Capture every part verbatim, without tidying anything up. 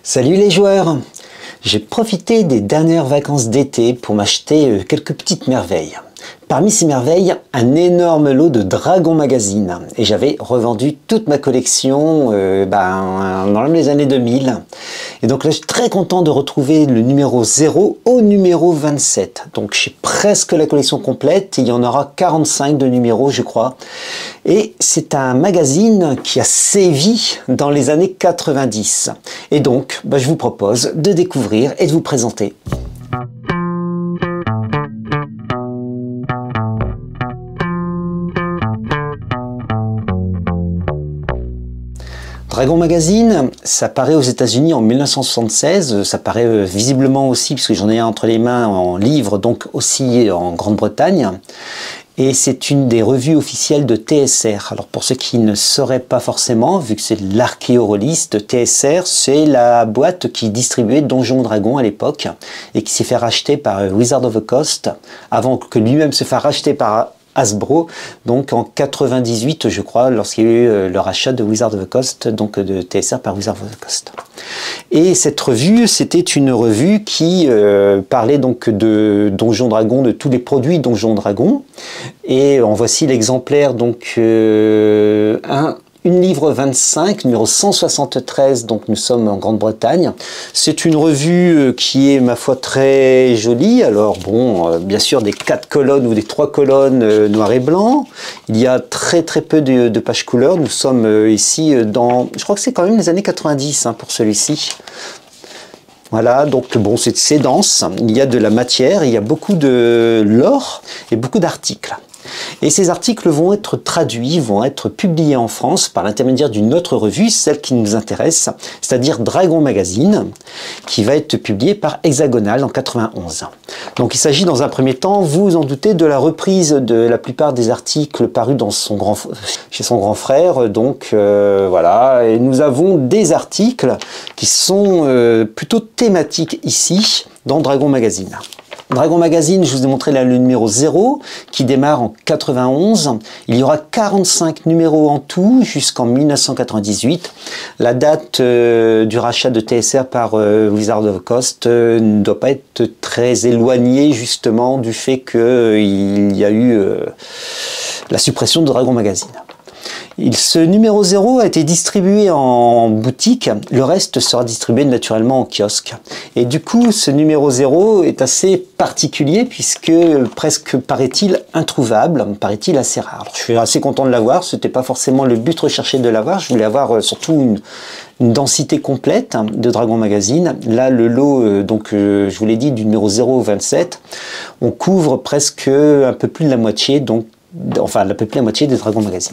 Salut les joueurs! J'ai profité des dernières vacances d'été pour m'acheter quelques petites merveilles. Parmi ces merveilles, un énorme lot de Dragon Magazine. Et j'avais revendu toute ma collection euh, ben, dans les années deux mille. Et donc là, je suis très content de retrouver le numéro zéro au numéro vingt-sept. Donc j'ai presque la collection complète. Il y en aura quarante-cinq de numéros, je crois. Et c'est un magazine qui a sévi dans les années quatre-vingt-dix. Et donc, ben, je vous propose de découvrir et de vous présenter. Dragon Magazine, ça paraît aux États-Unis en mille neuf cent soixante-seize, ça paraît visiblement aussi, puisque j'en ai un entre les mains en livre, donc aussi en Grande-Bretagne. Et c'est une des revues officielles de T S R. Alors pour ceux qui ne sauraient pas forcément, vu que c'est l'archéoroliste, T S R, c'est la boîte qui distribuait Donjons Dragons à l'époque et qui s'est fait racheter par Wizards of the Coast, avant que lui-même se fasse racheter par Hasbro, donc en quatre-vingt-dix-huit, je crois, lorsqu'il y a eu le rachat de Wizards of the Coast, donc de T S R par Wizards of the Coast. Et cette revue, c'était une revue qui euh, parlait donc de Donjons Dragons, de tous les produits Donjons Dragons. Et en voici l'exemplaire, donc euh, un. Une livre vingt-cinq, numéro cent soixante-treize, donc nous sommes en Grande-Bretagne. C'est une revue qui est, ma foi, très jolie. Alors bon, bien sûr, des quatre colonnes ou des trois colonnes euh, noir et blanc. Il y a très très peu de, de pages couleurs. Nous sommes euh, ici dans, je crois que c'est quand même les années quatre-vingt-dix hein, pour celui-ci. Voilà, donc bon, c'est dense. Il y a de la matière, il y a beaucoup de lore et beaucoup d'articles. Et ces articles vont être traduits, vont être publiés en France par l'intermédiaire d'une autre revue, celle qui nous intéresse, c'est-à-dire Dragon Magazine, qui va être publié par Hexagonal en quatre-vingt-onze. Donc il s'agit dans un premier temps, vous vous en doutez, de la reprise de la plupart des articles parus dans son grand, chez son grand frère. Donc euh, voilà, et nous avons des articles qui sont euh, plutôt thématiques ici, dans Dragon Magazine. Dragon Magazine, je vous ai montré là le numéro zéro qui démarre en quatre-vingt-onze. Il y aura quarante-cinq numéros en tout jusqu'en mille neuf cent quatre-vingt-dix-huit. La date euh, du rachat de T S R par euh, Wizards of the Coast euh, ne doit pas être très éloignée justement du fait qu'il euh, y a eu euh, la suppression de Dragon Magazine. Il, ce numéro zéro a été distribué en boutique, le reste sera distribué naturellement en kiosque. Et du coup, ce numéro zéro est assez particulier puisque presque, paraît-il, introuvable, paraît-il assez rare. Alors, je suis assez content de l'avoir, ce n'était pas forcément le but recherché de l'avoir, je voulais avoir surtout une, une densité complète de Dragon Magazine. Là, le lot, donc je vous l'ai dit, du numéro zéro au vingt-sept, on couvre presque un peu plus de la moitié, donc, enfin un peu plus de la moitié des Dragon Magazine.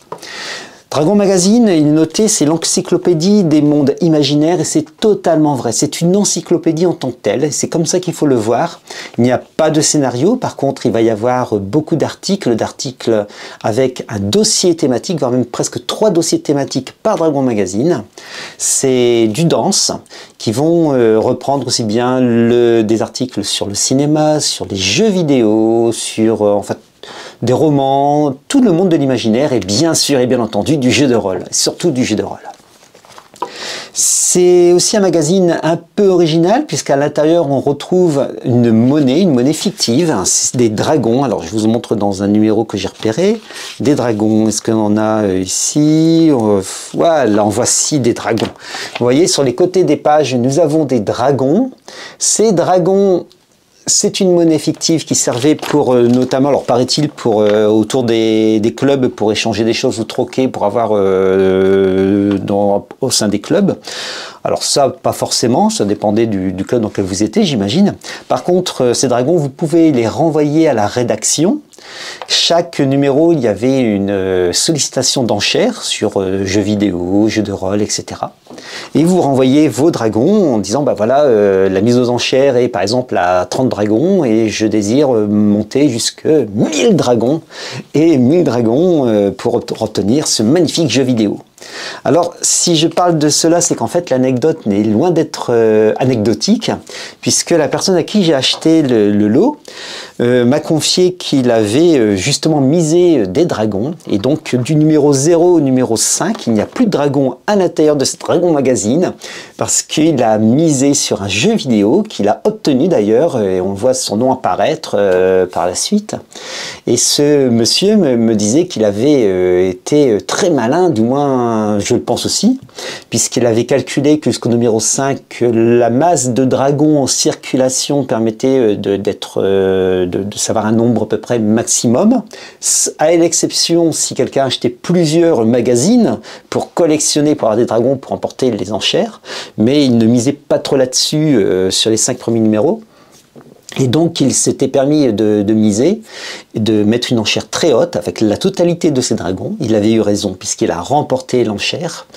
Dragon Magazine, il notait, c'est l'encyclopédie des mondes imaginaires et c'est totalement vrai. C'est une encyclopédie en tant que telle, c'est comme ça qu'il faut le voir. Il n'y a pas de scénario, par contre il va y avoir beaucoup d'articles, d'articles avec un dossier thématique, voire même presque trois dossiers thématiques par Dragon Magazine. C'est du dense, qui vont euh, reprendre aussi bien le, des articles sur le cinéma, sur les jeux vidéo, sur euh, en fait, des romans, tout le monde de l'imaginaire et bien sûr et bien entendu du jeu de rôle, surtout du jeu de rôle. C'est aussi un magazine un peu original puisqu'à l'intérieur on retrouve une monnaie, une monnaie fictive, hein, des dragons. Alors je vous montre dans un numéro que j'ai repéré, des dragons. Est-ce qu'on en a ici? Voilà, en voici des dragons. Vous voyez sur les côtés des pages nous avons des dragons. Ces dragons, c'est une monnaie fictive qui servait pour euh, notamment, alors paraît-il, pour euh, autour des, des clubs pour échanger des choses ou troquer pour avoir euh, dans, au sein des clubs. Alors ça, pas forcément, ça dépendait du, du club dans lequel vous étiez, j'imagine. Par contre, euh, ces dragons, vous pouvez les renvoyer à la rédaction. Chaque numéro, il y avait une euh, sollicitation d'enchères sur euh, jeux vidéo, jeux de rôle, et cetera. Et vous renvoyez vos dragons en disant, bah voilà, euh, la mise aux enchères est par exemple à trente dragons et je désire euh, monter jusque mille dragons et mille dragons euh, pour obtenir ce magnifique jeu vidéo. Alors, si je parle de cela, c'est qu'en fait, l'anecdote n'est loin d'être euh, anecdotique, puisque la personne à qui j'ai acheté le, le lot euh, m'a confié qu'il avait euh, justement misé des dragons, et donc du numéro zéro au numéro cinq, il n'y a plus de dragons à l'intérieur de ce Dragon Magazine, parce qu'il a misé sur un jeu vidéo qu'il a obtenu d'ailleurs, et on voit son nom apparaître euh, par la suite. Et ce monsieur me, me disait qu'il avait euh, été très malin, du moins je le pense aussi, puisqu'il avait calculé que jusqu'au numéro cinq, la masse de dragons en circulation permettait de, d'être, de, de savoir un nombre à peu près maximum, à l'exception si quelqu'un achetait plusieurs magazines pour collectionner, pour avoir des dragons, pour emporter les enchères, mais il ne misait pas trop là-dessus euh, sur les cinq premiers numéros. Et donc, il s'était permis de, de miser, de mettre une enchère très haute avec la totalité de ses dragons. Il avait eu raison puisqu'il a remporté l'enchère.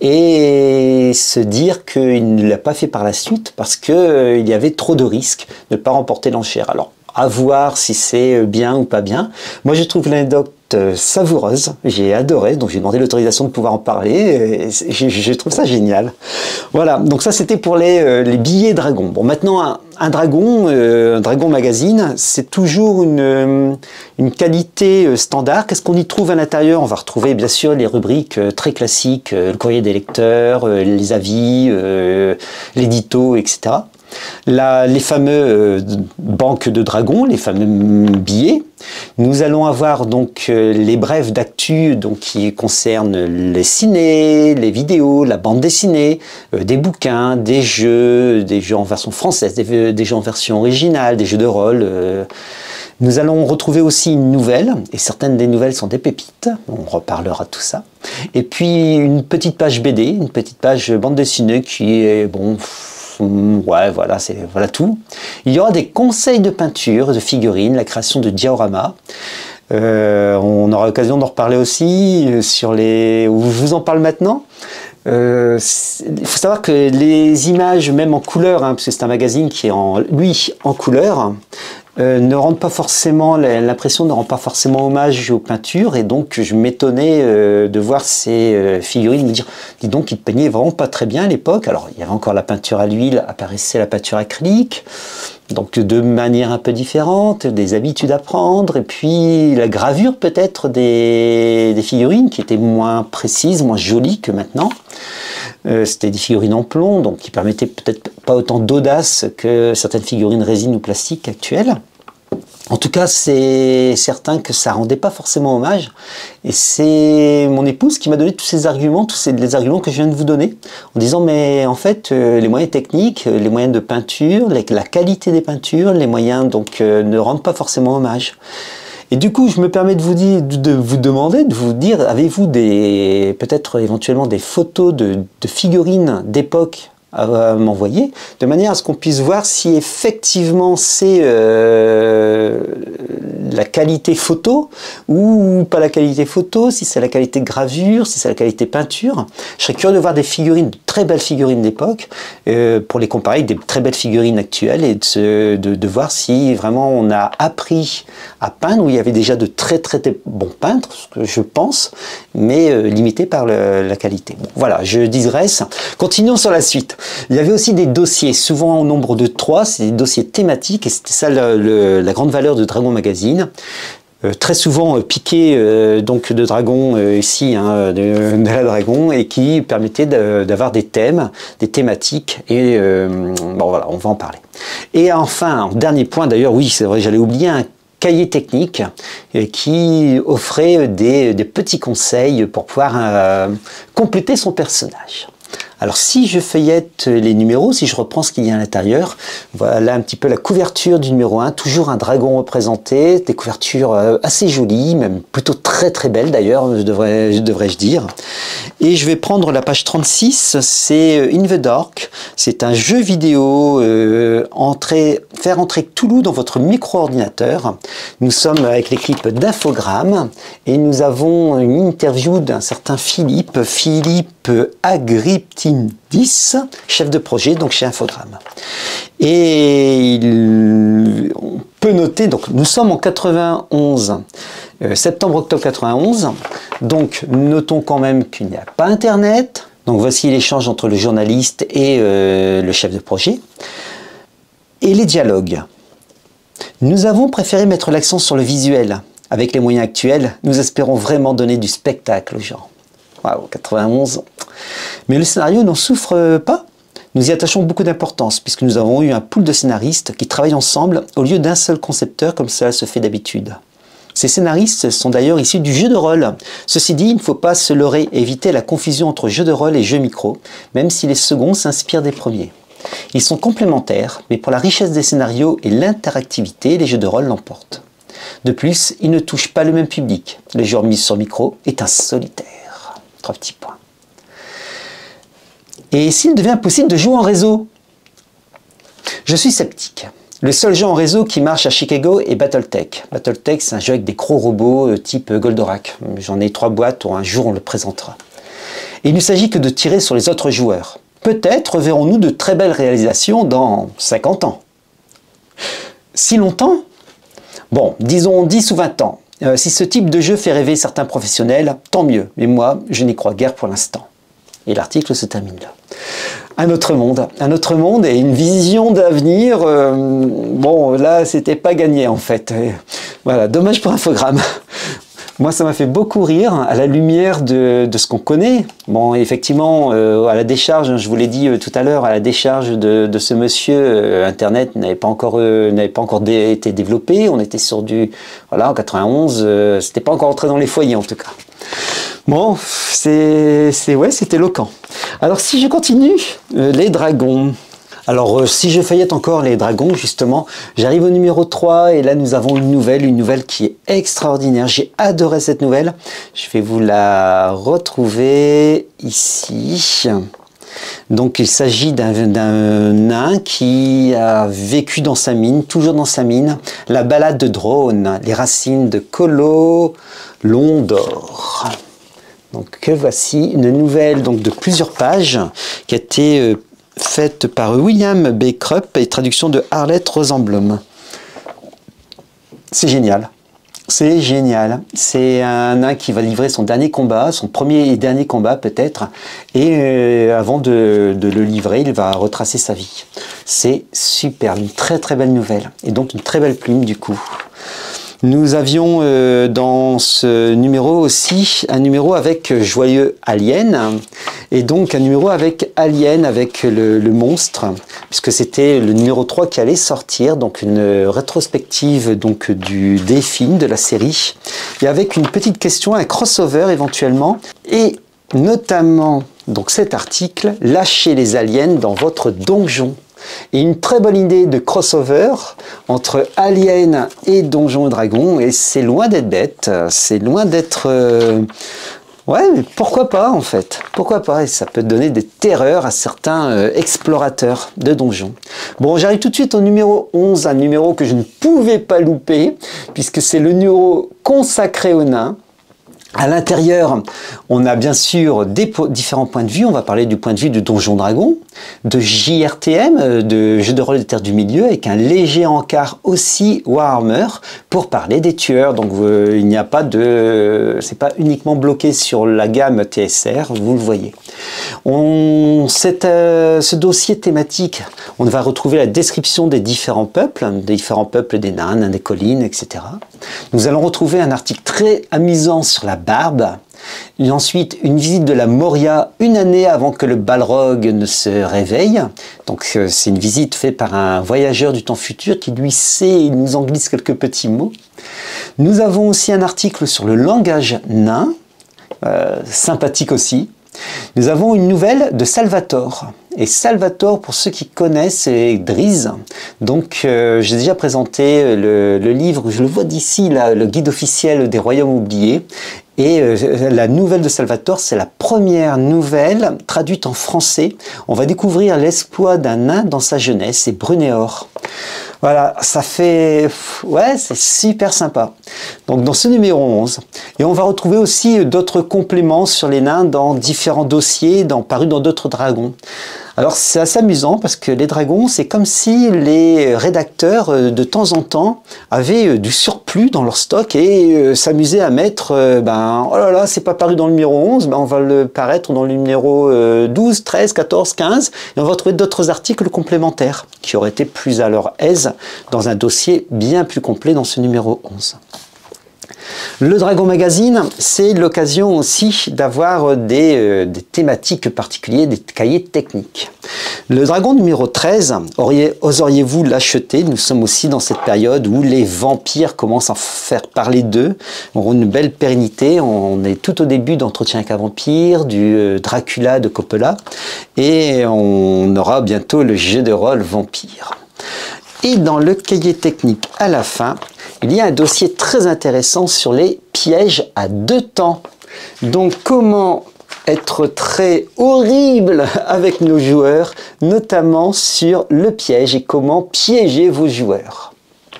Et se dire qu'il ne l'a pas fait par la suite parce qu'il euh, y avait trop de risques de ne pas remporter l'enchère. Alors, à voir si c'est bien ou pas bien. Moi, je trouve l'anecdote savoureuse, j'ai adoré, donc j'ai demandé l'autorisation de pouvoir en parler, et je, je trouve ça génial. Voilà, donc ça c'était pour les, euh, les billets dragons. Bon, maintenant un, un dragon, euh, un dragon magazine, c'est toujours une, euh, une qualité standard. Qu'est-ce qu'on y trouve à l'intérieur? On va retrouver bien sûr les rubriques euh, très classiques, euh, le courrier des lecteurs, euh, les avis, euh, l'édito, et cetera. La, les fameux euh, banques de dragons, les fameux billets. Nous allons avoir donc euh, les brèves d'actu donc qui concernent les ciné, les vidéos, la bande dessinée, euh, des bouquins, des jeux, des jeux en version française, des, des jeux en version originale, des jeux de rôle. Euh. Nous allons retrouver aussi une nouvelle, et certaines des nouvelles sont des pépites, on reparlera de tout ça. Et puis une petite page B D, une petite page bande dessinée qui est bon. Ouais, voilà, c'est voilà tout. Il y aura des conseils de peinture, de figurines, la création de dioramas. Euh, on aura l'occasion d'en reparler aussi sur les. Je vous en parle maintenant. Euh, il faut savoir que les images, même en couleur, hein, parce que c'est un magazine qui est en lui en couleur. Euh, ne rendent pas forcément, l'impression ne rend pas forcément hommage aux peintures, et donc je m'étonnais euh, de voir ces euh, figurines me dire, dis donc, ils peignaient vraiment pas très bien à l'époque. Alors il y avait encore la peinture à l'huile, apparaissait la peinture acrylique, donc de manière un peu différente, des habitudes à prendre, et puis la gravure peut-être des, des figurines qui étaient moins précises, moins jolies que maintenant. Euh, C'était des figurines en plomb, donc qui permettaient peut-être pas autant d'audace que certaines figurines résine ou plastique actuelles. En tout cas, c'est certain que ça rendait pas forcément hommage. Et c'est mon épouse qui m'a donné tous ces arguments, tous ces, les arguments que je viens de vous donner, en disant, mais en fait, euh, les moyens techniques, les moyens de peinture, les, la qualité des peintures, les moyens donc euh, ne rendent pas forcément hommage. Et du coup, je me permets de vous, dire, de vous demander, de vous dire, avez-vous des, peut-être éventuellement des photos de, de figurines d'époque à m'envoyer, de manière à ce qu'on puisse voir si effectivement c'est euh, la qualité photo ou pas la qualité photo, si c'est la qualité gravure, si c'est la qualité peinture. Je serais curieux de voir des figurines, de très belles figurines d'époque, euh, pour les comparer avec des très belles figurines actuelles, et de, se, de, de voir si vraiment on a appris à peindre, où il y avait déjà de très très bons peintres, ce que je pense, mais euh, limité par le, la qualité. Bon, voilà, je digresse. Continuons sur la suite. Il y avait aussi des dossiers, souvent au nombre de trois, c'est des dossiers thématiques, et c'était ça le, le, la grande valeur de Dragon Magazine. Euh, très souvent euh, piqué euh, donc de Dragon euh, ici, hein, de, de la Dragon, et qui permettait d'avoir des thèmes, des thématiques, et euh, bon voilà, on va en parler. Et enfin, dernier point d'ailleurs, oui c'est vrai, j'allais oublier un cahier technique euh, qui offrait des, des petits conseils pour pouvoir euh, compléter son personnage. Alors si je feuillette les numéros, si je reprends ce qu'il y a à l'intérieur, voilà un petit peu la couverture du numéro un, toujours un dragon représenté, des couvertures assez jolies, même plutôt très très belles d'ailleurs, devrais, devrais-je dire. Et je vais prendre la page trente-six, c'est In the Dark, c'est un jeu vidéo, euh, entrer, faire entrer Cthulhu dans votre micro-ordinateur. Nous sommes avec l'équipe d'Infogrames et nous avons une interview d'un certain Philippe, Philippe Agriptidis, chef de projet donc chez Infogrames. Et il, on peut noter, donc nous sommes en quatre-vingt-onze, euh, septembre-octobre quatre-vingt-onze. Donc notons quand même qu'il n'y a pas Internet. Donc voici l'échange entre le journaliste et euh, le chef de projet. Et les dialogues. Nous avons préféré mettre l'accent sur le visuel. Avec les moyens actuels, nous espérons vraiment donner du spectacle aux gens. Waouh, quatre-vingt-onze. Mais le scénario n'en souffre pas. Nous y attachons beaucoup d'importance puisque nous avons eu un pool de scénaristes qui travaillent ensemble au lieu d'un seul concepteur comme cela se fait d'habitude. Ces scénaristes sont d'ailleurs issus du jeu de rôle. Ceci dit, il ne faut pas se leurrer et éviter la confusion entre jeu de rôle et jeu micro, même si les seconds s'inspirent des premiers. Ils sont complémentaires, mais pour la richesse des scénarios et l'interactivité, les jeux de rôle l'emportent. De plus, ils ne touchent pas le même public. Le jeu mis sur micro est un solitaire. Trois petits points. Et s'il devient possible de jouer en réseau? Je suis sceptique. Le seul jeu en réseau qui marche à Chicago est Battletech. Battletech, c'est un jeu avec des gros robots type Goldorak. J'en ai trois boîtes, un jour on le présentera. Et il ne s'agit que de tirer sur les autres joueurs. Peut-être verrons-nous de très belles réalisations dans cinquante ans. Si longtemps? Bon, disons dix ou vingt ans. Euh, si ce type de jeu fait rêver certains professionnels, tant mieux. Mais moi, je n'y crois guère pour l'instant. Et l'article se termine là. Un autre monde, un autre monde et une vision d'avenir. Euh, bon, là, c'était pas gagné en fait. Et voilà, dommage pour Infogrames. Moi, ça m'a fait beaucoup rire à la lumière de, de ce qu'on connaît. Bon, effectivement, euh, à la décharge, je vous l'ai dit euh, tout à l'heure, à la décharge de, de ce monsieur, euh, Internet n'avait pas encore, euh, n'avait pas encore dé été développé. On était sur du, voilà, en quatre-vingt-onze, euh, c'était pas encore entré dans les foyers en tout cas. Bon, c'est, c'est ouais, c'est éloquent. Alors si je continue, euh, les dragons. Alors euh, si je feuillette encore les dragons, justement, j'arrive au numéro trois et là nous avons une nouvelle, une nouvelle qui est extraordinaire. J'ai adoré cette nouvelle. Je vais vous la retrouver ici. Donc il s'agit d'un nain qui a vécu dans sa mine, toujours dans sa mine, la balade de Drone, les racines de Colo Londor. Donc voici une nouvelle donc, de plusieurs pages qui a été euh, faite par William B. Krupp et traduction de Arlette Rosenblum. C'est génial. C'est génial. C'est un nain qui va livrer son dernier combat, son premier et dernier combat peut-être. Et euh, avant de, de le livrer, il va retracer sa vie. C'est super, une très très belle nouvelle. Et donc une très belle plume du coup. Nous avions euh, dans ce numéro aussi un numéro avec Joyeux Alien et donc un numéro avec Alien, avec le, le monstre, puisque c'était le numéro trois qui allait sortir, donc une rétrospective donc du, des films de la série, et avec une petite question, un crossover éventuellement, et notamment donc cet article, lâchez les aliens dans votre donjon. Et une très bonne idée de crossover entre Alien et Donjons et Dragons, et c'est loin d'être bête, c'est loin d'être... Euh... Ouais, mais pourquoi pas en fait? Pourquoi pas? Et ça peut donner des terreurs à certains euh, explorateurs de donjons. Bon, j'arrive tout de suite au numéro onze, un numéro que je ne pouvais pas louper, puisque c'est le numéro consacré aux nains. À l'intérieur, on a bien sûr des différents points de vue. On va parler du point de vue de Donjon Dragon, de J R T M, de Jeux de rôle des Terres du Milieu, avec un léger encart aussi Warhammer pour parler des tueurs. Donc euh, il n'y a pas de, c'est pas uniquement bloqué sur la gamme T S R, vous le voyez. On, cette, euh, ce dossier thématique, on va retrouver la description des différents peuples, des différents peuples des nains, nains des collines, et cetera. Nous allons retrouver un article très amusant sur la barbe. Et ensuite, une visite de la Moria une année avant que le Balrog ne se réveille. Donc c'est une visite faite par un voyageur du temps futur qui lui sait, il nous en glisse quelques petits mots. Nous avons aussi un article sur le langage nain, euh, sympathique aussi. Nous avons une nouvelle de Salvatore. Et Salvatore, pour ceux qui connaissent, c'est Drizzt. Donc, euh, j'ai déjà présenté le, le livre, je le vois d'ici, là, le guide officiel des royaumes oubliés. Et euh, la nouvelle de Salvatore, c'est la première nouvelle traduite en français. On va découvrir l'exploit d'un nain dans sa jeunesse, c'est Brunéor. Voilà, ça fait... Ouais, c'est super sympa. Donc dans ce numéro onze, et on va retrouver aussi d'autres compléments sur les nains dans différents dossiers, dans, parus dans d'autres dragons. Alors c'est assez amusant parce que les dragons, c'est comme si les rédacteurs de temps en temps avaient du surplus dans leur stock et s'amusaient à mettre, ben oh là là, c'est pas paru dans le numéro onze, ben on va le paraître dans le numéro douze, treize, quatorze, quinze, et on va trouver d'autres articles complémentaires qui auraient été plus à leur aise dans un dossier bien plus complet dans ce numéro onze. Le Dragon Magazine, c'est l'occasion aussi d'avoir des, euh, des thématiques particulières, des cahiers techniques. Le Dragon numéro treize, oseriez-vous l'acheter? Nous sommes aussi dans cette période où les vampires commencent à faire parler d'eux, ont une belle pérennité. On est tout au début d'Entretien avec un vampire, du euh, Dracula de Coppola, et on aura bientôt le jeu de rôle Vampire. Et dans le cahier technique à la fin, il y a un dossier très intéressant sur les pièges à deux temps. Donc comment être très horrible avec nos joueurs, notamment sur le piège et comment piéger vos joueurs.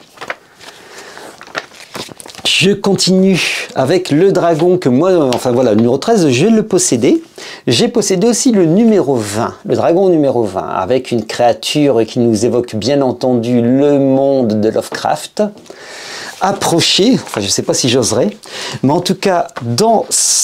Je continue avec le dragon que moi, enfin voilà, le numéro treize, je le possédais. J'ai possédé aussi le numéro vingt, le dragon numéro vingt, avec une créature qui nous évoque bien entendu le monde de Lovecraft. Approcher, enfin je ne sais pas si j'oserais, mais en tout cas dans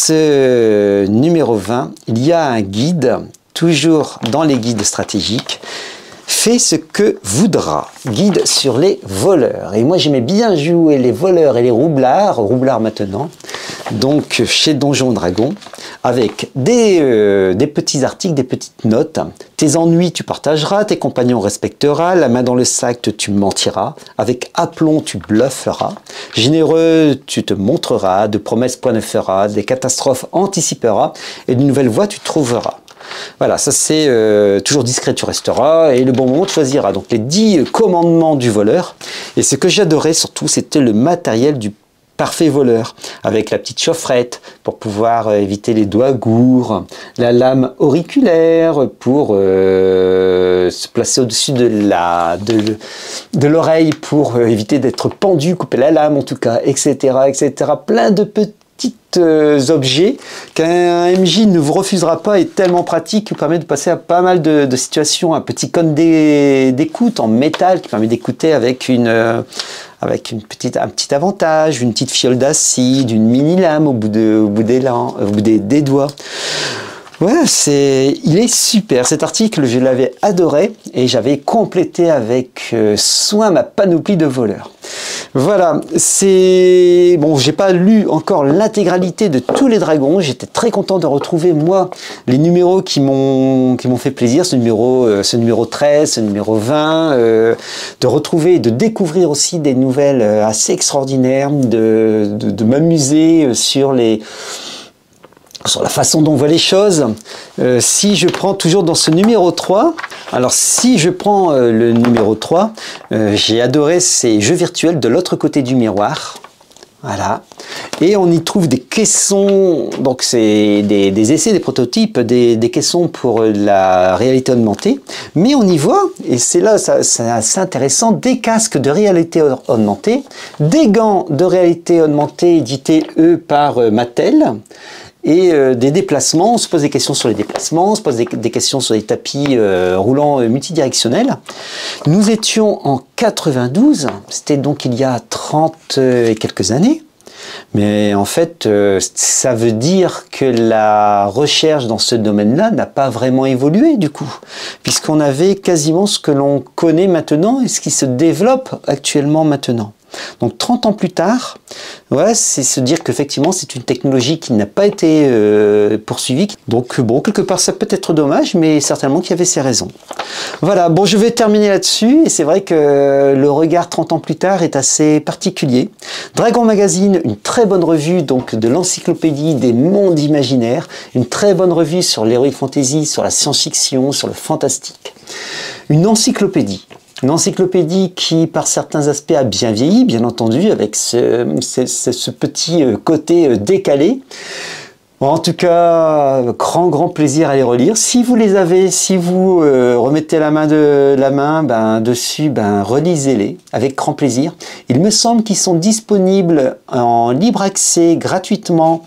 ce numéro vingt, il y a un guide, toujours dans les guides stratégiques, fais ce que voudra, guide sur les voleurs. Et moi j'aimais bien jouer les voleurs et les roublards, roublards maintenant, donc chez Donjons et Dragons, avec des, euh, des petits articles, des petites notes. Tes ennuis, tu partageras, tes compagnons respecteras, la main dans le sac, tu mentiras, avec aplomb, tu blufferas, généreux, tu te montreras, de promesses point ne feras, des catastrophes anticiperas, et d'une nouvelle voie, tu trouveras. Voilà, ça c'est euh, toujours discret, tu resteras, et le bon moment, tu choisiras. Donc les dix commandements du voleur. Et ce que j'adorais surtout, c'était le matériel du parfait voleur, avec la petite chaufferette pour pouvoir euh, éviter les doigts gourds, la lame auriculaire pour euh, se placer au-dessus de la de, de l'oreille pour euh, éviter d'être pendu, couper la lame en tout cas, et cetera, et cetera. Plein de petits Euh, objets qu'un M J ne vous refusera pas et tellement pratique qui vous permet de passer à pas mal de, de situations. Un petit cône d'écoute en métal qui permet d'écouter avec une euh, avec une petite, un petit avantage, une petite fiole d'acide, une mini lame au bout, de, au bout, des, lents, au bout des, des doigts. Ouais, c'est, il est super. Cet article, je l'avais adoré et j'avais complété avec euh, soin ma panoplie de voleurs. Voilà, c'est... Bon, j'ai pas lu encore l'intégralité de tous les dragons. J'étais très content de retrouver, moi, les numéros qui m'ont qui m'ont fait plaisir. Ce numéro, euh, ce numéro treize, ce numéro vingt. Euh, de retrouver et de découvrir aussi des nouvelles euh, assez extraordinaires. De, de, de m'amuser sur les... sur la façon dont on voit les choses. Euh, si je prends toujours dans ce numéro trois, alors si je prends euh, le numéro trois, euh, j'ai adoré ces jeux virtuels de l'autre côté du miroir. Voilà. Et on y trouve des caissons, donc c'est des, des essais, des prototypes, des, des caissons pour la réalité augmentée. Mais on y voit, et c'est là, c'est assez intéressant, des casques de réalité augmentée, des gants de réalité augmentée édités, eux, par euh, Mattel, et euh, des déplacements. On se pose des questions sur les déplacements, on se pose des, des questions sur les tapis euh, roulants euh, multidirectionnels. Nous étions en quatre-vingt-douze, c'était donc il y a trente et quelques années. Mais en fait, euh, ça veut dire que la recherche dans ce domaine-là n'a pas vraiment évolué du coup, puisqu'on avait quasiment ce que l'on connaît maintenant et ce qui se développe actuellement maintenant. Donc trente ans plus tard, ouais, c'est se dire qu'effectivement c'est une technologie qui n'a pas été euh, poursuivie. Donc bon, quelque part ça peut être dommage, mais certainement qu'il y avait ses raisons. Voilà, bon je vais terminer là-dessus, et c'est vrai que le regard trente ans plus tard est assez particulier. Dragon Magazine, une très bonne revue donc de l'encyclopédie des mondes imaginaires, une très bonne revue sur l'heroic fantasy, sur la science-fiction, sur le fantastique. Une encyclopédie. Une encyclopédie qui, par certains aspects, a bien vieilli, bien entendu, avec ce, ce, ce petit côté décalé. En tout cas, grand, grand plaisir à les relire. Si vous les avez, si vous euh, remettez la main, de, la main ben, dessus, ben, relisez-les avec grand plaisir. Il me semble qu'ils sont disponibles en libre accès gratuitement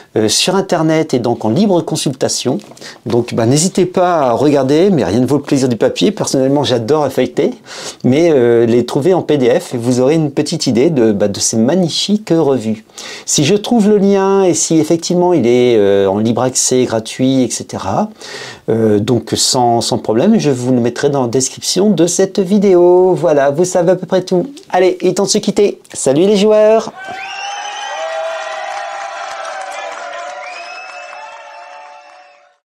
euh, sur internet et donc en libre consultation. Donc bah, n'hésitez pas à regarder, mais rien ne vaut le plaisir du papier. Personnellement, j'adore feuilleter, mais euh, les trouver en P D F et vous aurez une petite idée de, bah, de ces magnifiques revues. Si je trouve le lien et si effectivement il est euh, en libre accès, gratuit, et cetera. Euh, donc sans, sans problème, je vous le mettrai dans la description de cette vidéo. Voilà, vous savez à peu près tout. Allez, il est temps de se quitter. Salut les joueurs!